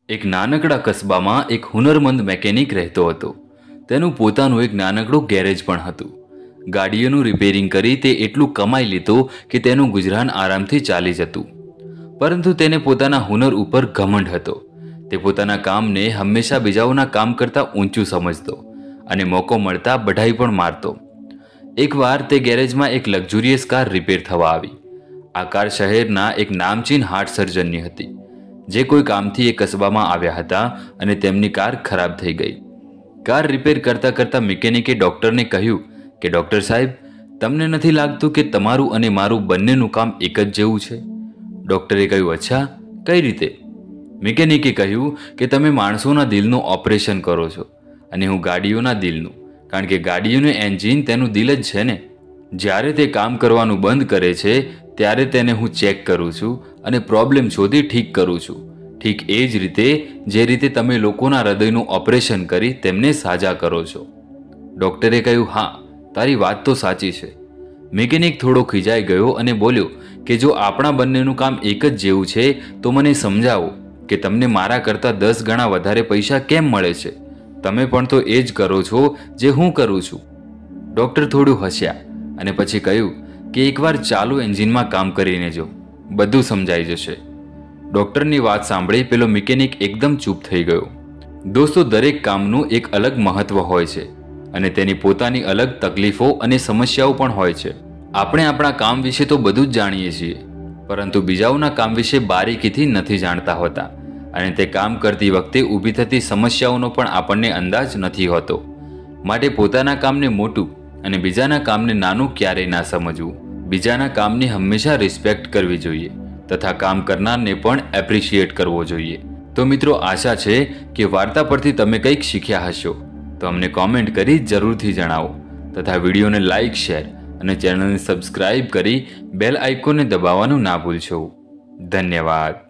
એક નાનકડા કસ્બામાં એક હુનરમંદ મેકેનિક રહેતો હતો. તેનું પોતાનું એક નાનકડું ગેરેજ પણ હતું. ગાડીઓનું રિપેરિંગ કરી તે એટલું કમાઈ લીધો કે તેનું ગુજરાન આરામથી ચાલી જતું. પરંતુ તેને પોતાના હુનર ઉપર ઘમંડ હતો. તે પોતાના કામને હંમેશા બીજાઓના કામ કરતાં ઊંચું સમજતો અને મોકો મળતા બઢાઈ પણ મારતો. એકવાર તે ગેરેજમાં એક લક્ઝુરિયસ કાર રિપેર થવા આવી. આ કાર શહેરના એક નામચીન હાર્ટ સર્જનની હતી, જે કોઈ કામથી એ કસ્બામાં આવ્યા હતા અને તેમની કાર ખરાબ થઈ ગઈ. કાર રિપેર કરતાં કરતાં મિકેનિકે ડૉક્ટરને કહ્યું કે ડૉક્ટર સાહેબ, તમને નથી લાગતું કે તમારું અને મારું બંનેનું કામ એક જ જેવું છે? ડૉક્ટરે કહ્યું, અચ્છા, કઈ રીતે? મિકેનિકે કહ્યું કે તમે માણસોના દિલનું ઓપરેશન કરો છો અને હું ગાડીઓના દિલનું, કારણ કે ગાડીઓનું એન્જિન તેનું દિલ જ છે ને. જ્યારે તે કામ કરવાનું બંધ કરે છે ત્યારે તેને હું ચેક કરું છું અને પ્રોબ્લેમ શોધી ઠીક કરું છું. ઠીક એ જ રીતે જે રીતે તમે લોકોના હૃદયનું ઓપરેશન કરી તેમને સાજા કરો છો. ડૉક્ટરે કહ્યું, હા, તારી વાત તો સાચી છે. મિકેનિક થોડો ખીજાઈ ગયો અને બોલ્યો કે જો આપણા બંનેનું કામ એક જ જેવું છે તો મને સમજાવો કે તમને મારા કરતાં 10 ગણા વધારે પૈસા કેમ મળે છે? તમે પણ તો એ જ કરો છો જે હું કરું છું. ડૉક્ટર થોડું હસ્યા અને પછી કહ્યું કે એકવાર ચાલુ એન્જિનમાં કામ કરીને જો, બધું સમજાઈ જશે. ડૉક્ટરની વાત સાંભળી પેલો મિકેનિક એકદમ ચૂપ થઈ ગયો. દોસ્તો, દરેક કામનું એક અલગ મહત્વ હોય છે અને તેની પોતાની અલગ તકલીફો અને સમસ્યાઓ પણ હોય છે. આપણે આપણા કામ વિશે તો બધું જ જાણીએ છીએ, પરંતુ બીજાઓના કામ વિશે બારીકીથી નથી જાણતા હોતા અને તે કામ કરતી વખતે ઊભી થતી સમસ્યાઓનો પણ આપણને અંદાજ નથી હોતો. માટે પોતાના કામને મોટું અને બીજાના કામને નાનું ક્યારેય ના સમજવું. બીજાના કામની હંમેશા રિસ્પેક્ટ કરવી જોઈએ તથા કામ કરનારને પણ એપ્રિશિએટ કરવો જોઈએ. તો મિત્રો, આશા છે કે વાર્તા પરથી તમે કંઈક શીખ્યા હશો. તો અમને કોમેન્ટ કરી જરૂરથી જણાવો તથા વિડીયોને લાઇક, શેર અને ચેનલને સબસ્ક્રાઇબ કરી બેલ આઇકોનને દબાવવાનું ના ભૂલશો. ધન્યવાદ.